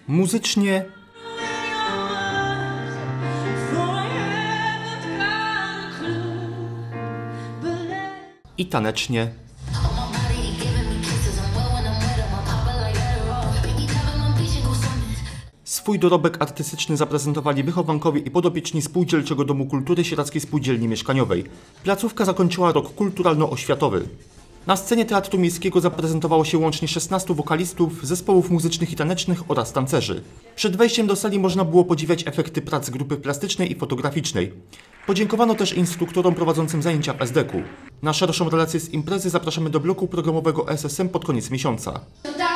muzycznie i tanecznie. Swój dorobek artystyczny zaprezentowali wychowankowie i podopieczni Spółdzielczego Domu Kultury Sieradzkiej Spółdzielni Mieszkaniowej. Placówka zakończyła rok kulturalno-oświatowy. Na scenie Teatru Miejskiego zaprezentowało się łącznie 16 wokalistów, zespołów muzycznych i tanecznych oraz tancerzy. Przed wejściem do sali można było podziwiać efekty prac grupy plastycznej i fotograficznej. Podziękowano też instruktorom prowadzącym zajęcia w SDK-u. Na szerszą relację z imprezy zapraszamy do bloku programowego SSM pod koniec miesiąca.